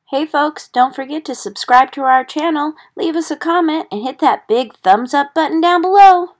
Hey folks, don't forget to subscribe to our channel, leave us a comment, and hit that big thumbs up button down below.